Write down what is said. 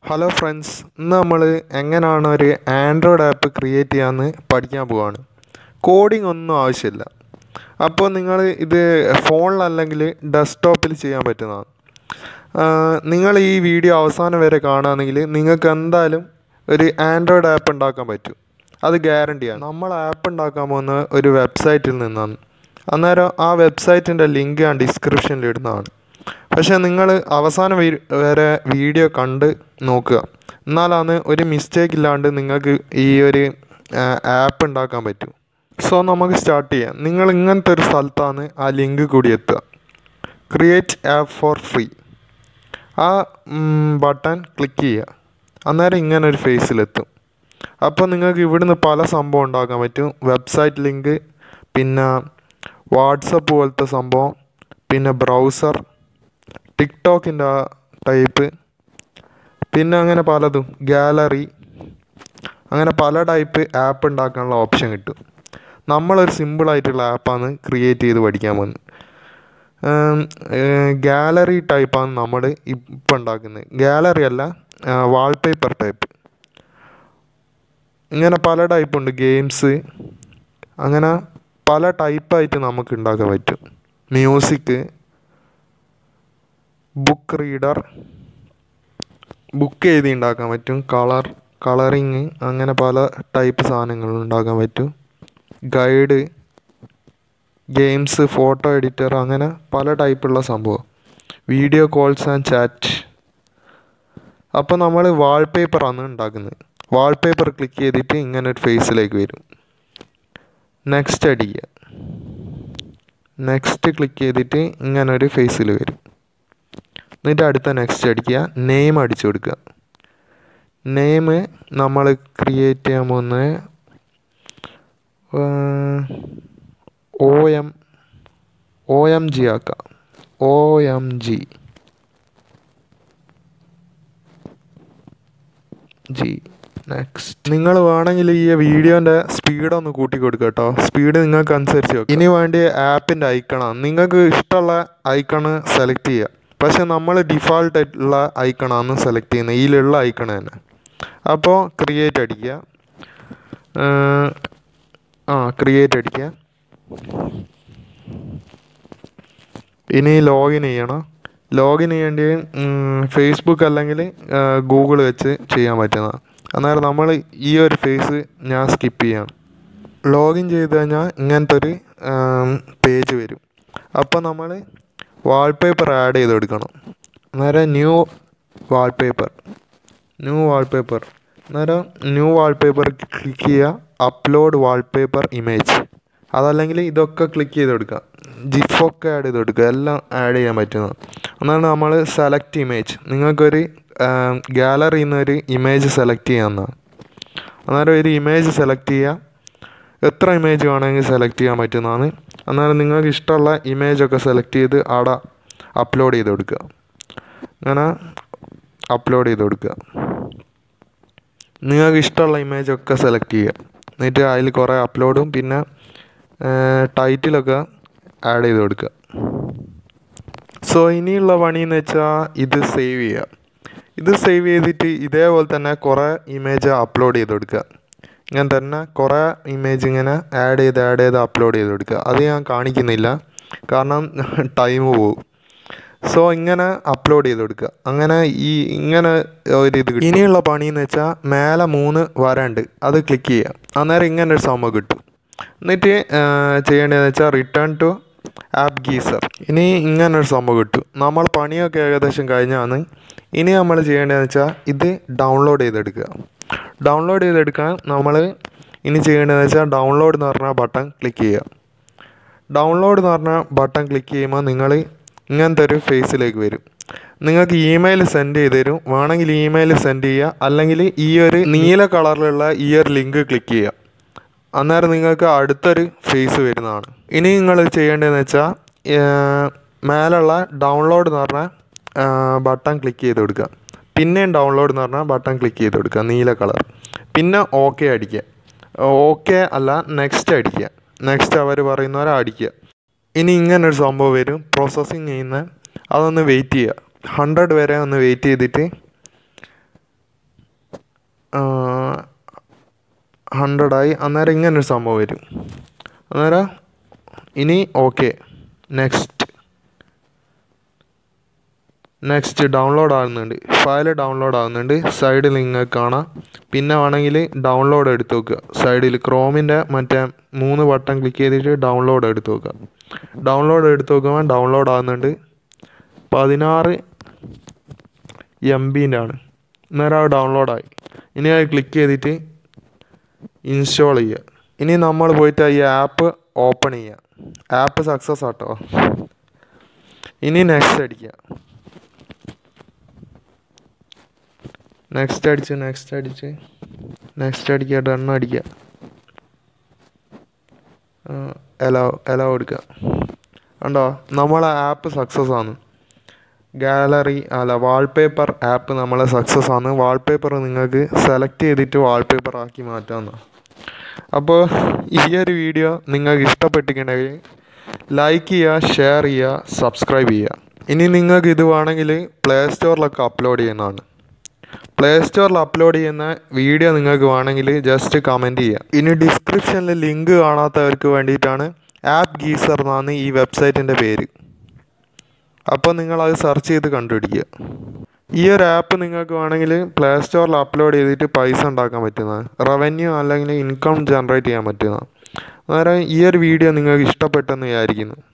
Hello friends, ഇന്ന് നമ്മൾ എങ്ങനെയാണ് ഒരു ആൻഡ്രോയിഡ് ആപ്പ് ക്രിയേറ്റ് ചെയ്യാമെന്ന് പഠിക്കാൻ പോവുകയാണ്. കോഡിംഗ് ഒന്നും ആവശ്യമില്ല. അപ്പോൾ നിങ്ങൾ ഇത് ഫോണിലല്ലെങ്കിൽ ഡെസ്ക്ടോപ്പിൽ ചെയ്യാൻ പറ്റുന്നതാണ്. നിങ്ങൾ ഈ വീഡിയോ അവസാനം വരെ കാണുകയാണെങ്കിൽ നിങ്ങൾക്ക് എന്തായാലും ഒരു ആൻഡ്രോയിഡ് ആപ്പ് ഉണ്ടാക്കാൻ പറ്റും. അത് ഗ്യാരണ്ടിയാണ്. നമ്മൾ ആപ്പ് ഉണ്ടാക്കാൻ പോകുന്ന ഒരു വെബ്സൈറ്റിൽ നിന്നാണ്. അന്നേരം ആ വെബ്സൈറ്റിൻ്റെ ലിങ്ക് ഞാൻ ഡിസ്ക്രിപ്ഷനിൽ ഇടുന്നതാണ്. പക്ഷേ നിങ്ങൾ അവസാനം വരെ വീഡിയോ കണ്ട് നോക്കുക, എന്നാലാണ് ഒരു മിസ്റ്റേക്ക് ഇല്ലാണ്ട് നിങ്ങൾക്ക് ഈ ഒരു ആപ്പ് ഉണ്ടാക്കാൻ പറ്റും. സോ നമുക്ക് സ്റ്റാർട്ട് ചെയ്യാം. നിങ്ങൾ ഇങ്ങനത്തെ ഒരു സ്ഥലത്താണ് ആ ലിങ്ക് കൂടി എത്തുക. ക്രിയേറ്റ് ആപ്പ് ഫോർ ഫ്രീ, ആ ബട്ടൺ ക്ലിക്ക് ചെയ്യുക. അന്നേരം ഇങ്ങനെ ഒരു ഫേസിലെത്തും. അപ്പോൾ നിങ്ങൾക്ക് ഇവിടുന്ന് പല സംഭവം ഉണ്ടാക്കാൻ പറ്റും. വെബ്സൈറ്റ് ലിങ്ക്, പിന്നെ വാട്സപ്പ് പോലത്തെ സംഭവം, പിന്നെ ബ്രൗസർ, ടിക്ടോക്കിൻ്റെ ടൈപ്പ്, പിന്നെ അങ്ങനെ പലതും, ഗാലറി, അങ്ങനെ പല ടൈപ്പ് ആപ്പ് ഉണ്ടാക്കാനുള്ള ഓപ്ഷൻ കിട്ടും. നമ്മളൊരു സിമ്പിളായിട്ടുള്ള ആപ്പാണ് ക്രിയേറ്റ് ചെയ്ത് പഠിക്കാൻ പോകുന്നത്. ഗാലറി ടൈപ്പാണ് നമ്മൾ ഇപ്പം ഉണ്ടാക്കുന്നത്. ഗാലറി അല്ല, വാൾപേപ്പർ ടൈപ്പ്. ഇങ്ങനെ പല ടൈപ്പുണ്ട്. ഗെയിംസ്, അങ്ങനെ പല ടൈപ്പായിട്ട് നമുക്ക് ഉണ്ടാക്കാൻ പറ്റും. മ്യൂസിക്, ബുക്ക് റീഡർ, ബുക്ക് എഴുതി ഉണ്ടാക്കാൻ പറ്റും. കളറിങ്, അങ്ങനെ പല ടൈപ്പ് സാധനങ്ങൾ ഉണ്ടാക്കാൻ പറ്റും. ഗൈഡ്, ഗെയിംസ്, ഫോട്ടോ എഡിറ്റർ, അങ്ങനെ പല ടൈപ്പുള്ള സംഭവം. Video calls and chat. അപ്പോൾ നമ്മൾ വാൾപേപ്പറാണ് ഉണ്ടാക്കുന്നത്. വാൾപേപ്പർ ക്ലിക്ക് ചെയ്തിട്ട് ഇങ്ങനെ ഒരു ഫേസിലേക്ക് വരും. നെക്സ്റ്റ് അടിക്കുക. നെക്സ്റ്റ് ക്ലിക്ക് ചെയ്തിട്ട് ഇങ്ങനെ ഒരു ഫേസിൽ വരും. എന്നിട്ട് അടുത്ത നെക്സ്റ്റ് അടിക്കുക. നെയിം അടിച്ചു കൊടുക്കുക. നെയിം നമ്മൾ ക്രിയേറ്റ് ചെയ്യാൻ പോകുന്നത് OMG ആക്കാം. OMG. നെക്സ്റ്റ്. നിങ്ങൾ വേണമെങ്കിൽ ഈ വീഡിയോൻ്റെ സ്പീഡൊന്ന് കൂട്ടി കൊടുക്കുക കേട്ടോ. സ്പീഡ് നിങ്ങൾക്ക് അനുസരിച്ച് വെക്കുക. ഇനി വേണ്ടി ആപ്പിൻ്റെ ഐക്കണാണ്. നിങ്ങൾക്ക് ഇഷ്ടമുള്ള ഐക്കണ് സെലക്ട് ചെയ്യുക. പക്ഷേ നമ്മൾ ഡിഫാൾട്ടായിട്ടുള്ള ഐക്കണാണ് സെലക്ട് ചെയ്യുന്നത്, ഇതിലുള്ള ഐക്കണ് തന്നെ. അപ്പോൾ ക്രിയേറ്റ് അടിക്കുക. ക്രിയേറ്റ് അടിക്കുക. ഇനി ലോഗിൻ ചെയ്യണം. ലോഗിൻ ചെയ്യേണ്ടി ഫേസ്ബുക്ക് അല്ലെങ്കിൽ ഗൂഗിൾ വെച്ച് ചെയ്യാൻ പറ്റുന്നതാണ്. അന്നേരം നമ്മൾ ഈ ഒരു ഫേസ് ഞാൻ സ്കിപ്പ് ചെയ്യണം. ലോഗിൻ ചെയ്ത് കഴിഞ്ഞാൽ ഇങ്ങനത്തെ ഒരു പേജ് വരും. അപ്പോൾ നമ്മൾ വാൾപേപ്പർ ആഡ് ചെയ്ത് കൊടുക്കണം. അന്നേരം ന്യൂ വാൾപേപ്പർ. അന്നേരം ന്യൂ വാൾപേപ്പർ ക്ലിക്ക് ചെയ്യുക. അപ്ലോഡ് വാൾപേപ്പർ ഇമേജ്, അതല്ലെങ്കിൽ ഇതൊക്കെ ക്ലിക്ക് ചെയ്ത് കൊടുക്കുക. ജിഫൊക്കെ ആഡ് ചെയ്ത് കൊടുക്കുക. എല്ലാം ആഡ് ചെയ്യാൻ പറ്റുന്നത്. അന്നേരം നമ്മൾ സെലക്ട് ഇമേജ്. നിങ്ങൾക്കൊരു ഗാലറിയിൽ നിന്ന് ഒരു ഇമേജ് സെലക്ട് ചെയ്യാവുന്നതാണ്. അന്നേരം ഒരു ഇമേജ് സെലക്ട് ചെയ്യുക. എത്ര ഇമേജ് വേണമെങ്കിൽ സെലക്ട് ചെയ്യാൻ പറ്റുന്നതാണ്. അന്നേരം നിങ്ങൾക്ക് ഇഷ്ടമുള്ള ഇമേജൊക്കെ സെലക്ട് ചെയ്ത് അവിടെ അപ്ലോഡ് ചെയ്ത് കൊടുക്കുക. അങ്ങനെ അപ്ലോഡ് ചെയ്ത് കൊടുക്കുക. നിങ്ങൾക്ക് ഇഷ്ടമുള്ള ഇമേജൊക്കെ സെലക്ട് ചെയ്യുക. എന്നിട്ട് അതിൽ കുറേ അപ്ലോഡും പിന്നെ ടൈറ്റിലൊക്കെ ആഡ് ചെയ്ത് കൊടുക്കുക. സോ ഇനിയുള്ള പണിയെന്ന് വെച്ചാൽ ഇത് സേവ് ചെയ്യുക. ഇത് സേവ് ചെയ്തിട്ട് ഇതേപോലെ തന്നെ കുറേ ഇമേജ് അപ്ലോഡ് ചെയ്ത് കൊടുക്കുക. ഇങ്ങനെ തന്നെ കുറേ ഇമേജ് ഇങ്ങനെ ആഡ് ചെയ്ത് അപ്ലോഡ് ചെയ്ത് കൊടുക്കുക. അത് ഞാൻ കാണിക്കുന്നില്ല, കാരണം ടൈം പോകും. സോ ഇങ്ങനെ അപ്ലോഡ് ചെയ്ത് കൊടുക്കുക. അങ്ങനെ ഇങ്ങനെ ഒരു ഇത് കിട്ടും. ഇനിയുള്ള പണിയെന്ന് വെച്ചാൽ മേലെ 3 വരണ്ട്, അത് ക്ലിക്ക് ചെയ്യുക. അന്നേരം ഇങ്ങനെ ഒരു സംഭവം കിട്ടും. എന്നിട്ട് ചെയ്യേണ്ടതെന്ന് വെച്ചാൽ റിട്ടേൺ ടു ആപ്പ് ഗീസർ. ഇനി ഇങ്ങനൊരു സംഭവം കിട്ടും. നമ്മൾ പണിയൊക്കെ ഏകദേശം കഴിഞ്ഞാണ്. ഇനി നമ്മൾ ചെയ്യേണ്ടതെന്ന് വെച്ചാൽ ഇത് ഡൗൺലോഡ് ചെയ്തെടുക്കുക. ഡൗൺലോഡ് ചെയ്തെടുക്കാൻ നമ്മൾ ഇനി ചെയ്യേണ്ടതെന്ന് വെച്ചാൽ ഡൗൺലോഡ് എന്ന് പറഞ്ഞ ബട്ടൺ ക്ലിക്ക് ചെയ്യുക. ഡൗൺലോഡ് എന്ന് പറഞ്ഞ ബട്ടൺ ക്ലിക്ക് ചെയ്യുമ്പോൾ നിങ്ങൾ ഇങ്ങനത്തെ ഒരു ഫേസിലേക്ക് വരും. നിങ്ങൾക്ക് ഇമെയിൽ സെൻഡ് ചെയ്ത് തരും. വേണമെങ്കിൽ ഇമെയിൽ സെൻഡ് ചെയ്യുക, അല്ലെങ്കിൽ ഈ ഒരു നീല കളറിലുള്ള ഈ ഒരു ലിങ്ക് ക്ലിക്ക് ചെയ്യുക. അന്നേരം നിങ്ങൾക്ക് അടുത്തൊരു ഫേസ് വരുന്നതാണ്. ഇനി നിങ്ങൾ ചെയ്യേണ്ടതെന്ന് വെച്ചാൽ മേലുള്ള ഡൗൺലോഡ് എന്ന് പറഞ്ഞ ബട്ടൺ ക്ലിക്ക് ചെയ്ത് കൊടുക്കുക. പിന്നെയും ഡൗൺലോഡ് എന്ന് പറഞ്ഞാൽ ബട്ടൺ ക്ലിക്ക് ചെയ്ത് കൊടുക്കുക, നീല കളർ. പിന്നെ ഓക്കെ അടിക്കുക. ഓക്കെ അല്ല, നെക്സ്റ്റ് അടിക്കുക. നെക്സ്റ്റ് അവർ പറയുന്നവരെ അടിക്കുക. ഇനി ഇങ്ങനൊരു സംഭവം വരും, പ്രോസസ്സിങ് ചെയ്യുന്ന. അതൊന്ന് വെയിറ്റ് ചെയ്യുക. 100 വരെ ഒന്ന് വെയിറ്റ് ചെയ്തിട്ട് 100 ആയി. അന്നേരം ഇങ്ങനൊരു സംഭവം വരും. അന്നേരം ഇനി ഓക്കെ, നെക്സ്റ്റ് ഡൗൺലോഡ് ആകുന്നുണ്ട്, ഫയൽ ഡൗൺലോഡ് ആകുന്നുണ്ട്. സൈഡിൽ നിങ്ങൾക്ക് കാണാം. പിന്നെ വേണമെങ്കിൽ ഡൗൺലോഡ് എടുത്ത് വെക്കുക. സൈഡിൽ ക്രോമിൻ്റെ മറ്റേ 3 ബട്ടൺ ക്ലിക്ക് ചെയ്തിട്ട് ഡൗൺലോഡ് എടുത്ത് വെക്കുക. ഡൗൺലോഡ് എടുത്ത് വെക്കുമ്പോൾ ഡൗൺലോഡ് ആകുന്നുണ്ട്. 16 MB ആണ്. അന്നേരം അത് ഡൗൺലോഡായി. ഇനി അത് ക്ലിക്ക് ചെയ്തിട്ട് ഇൻസ്റ്റാൾ ചെയ്യുക. ഇനി നമ്മൾ പോയിട്ട് ഈ ആപ്പ് ഓപ്പൺ ചെയ്യുക. ആപ്പ് സക്സസ് ആട്ടോ. ഇനി നെക്സ്റ്റ് അടിക്കുക. നെക്സ്റ്റ് അടിക്കുക, ഡൺ അടിക്കുക, എലോ എടുക്കുക. കണ്ടോ, നമ്മളെ ആപ്പ് സക്സസ് ആണ്. വാൾപേപ്പർ ആപ്പ് നമ്മളെ സക്സസ് ആണ്. വാൾപേപ്പർ നിങ്ങൾക്ക് സെലക്ട് ചെയ്തിട്ട് വാൾപേപ്പർ ആക്കി മാറ്റാവുന്നതാണ്. അപ്പോൾ ഈ ഒരു വീഡിയോ നിങ്ങൾക്ക് ഇഷ്ടപ്പെട്ടിട്ടുണ്ടെങ്കിൽ ലൈക്ക് ചെയ്യുക, ഷെയർ ചെയ്യുക, സബ്സ്ക്രൈബ് ചെയ്യുക. ഇനി നിങ്ങൾക്ക് ഇത് വേണമെങ്കിൽ പ്ലേ സ്റ്റോറിലൊക്കെ അപ്ലോഡ് ചെയ്യുന്നതാണ്. പ്ലേ സ്റ്റോറിൽ അപ്ലോഡ് ചെയ്യുന്ന വീഡിയോ നിങ്ങൾക്ക് വേണമെങ്കിൽ ജസ്റ്റ് കമൻറ്റ് ചെയ്യുക. ഇനി ഡിസ്ക്രിപ്ഷനിൽ ലിങ്ക് കാണാത്തവർക്ക് വേണ്ടിയിട്ടാണ് ആപ്പ് ഗീസർ എന്നാണ് ഈ വെബ്സൈറ്റിൻ്റെ പേര്. അപ്പോൾ നിങ്ങളത് സെർച്ച് ചെയ്ത് കണ്ടുപിടിക്കുക. ഈ ഒരു ആപ്പ് നിങ്ങൾക്ക് വേണമെങ്കിൽ പ്ലേ സ്റ്റോറിൽ അപ്ലോഡ് ചെയ്തിട്ട് പൈസ ഉണ്ടാക്കാൻ പറ്റുന്നതാണ്. റവന്യൂ അല്ലെങ്കിൽ ഇൻകം ജനറേറ്റ് ചെയ്യാൻ പറ്റുന്നതാണ്. അന്നേരം ഈ ഒരു വീഡിയോ നിങ്ങൾക്ക് ഇഷ്ടപ്പെട്ടെന്ന് വിചാരിക്കുന്നു.